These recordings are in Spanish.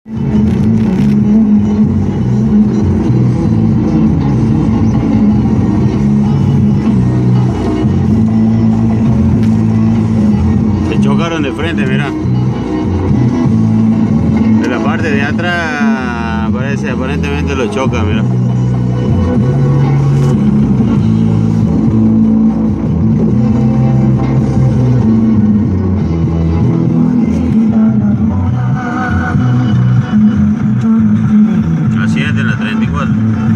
Se chocaron de frente, mirá. De la parte de atrás parece, aparentemente lo choca, mirá. Accidente en la 34.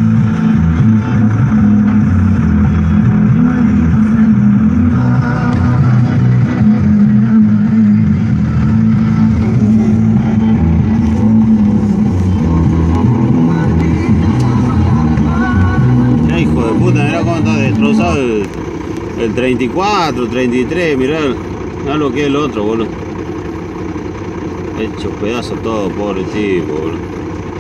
Ya, hijo de puta, mirá cómo está destrozado el 34, 33, mirá lo que es el otro, boludo. Hecho pedazo todo, pobre tipo, boludo.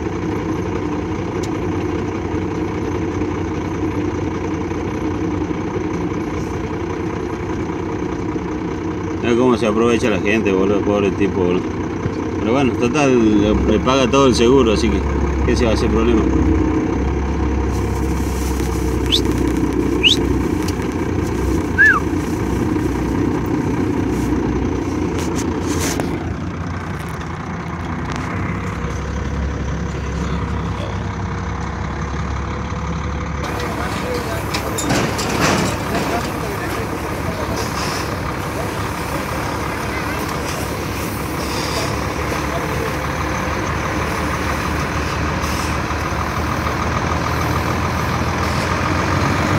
Mira cómo se aprovecha la gente, boludo, pobre tipo, boludo. Pero bueno, total, le paga todo el seguro, así que ¿qué se va a hacer problema?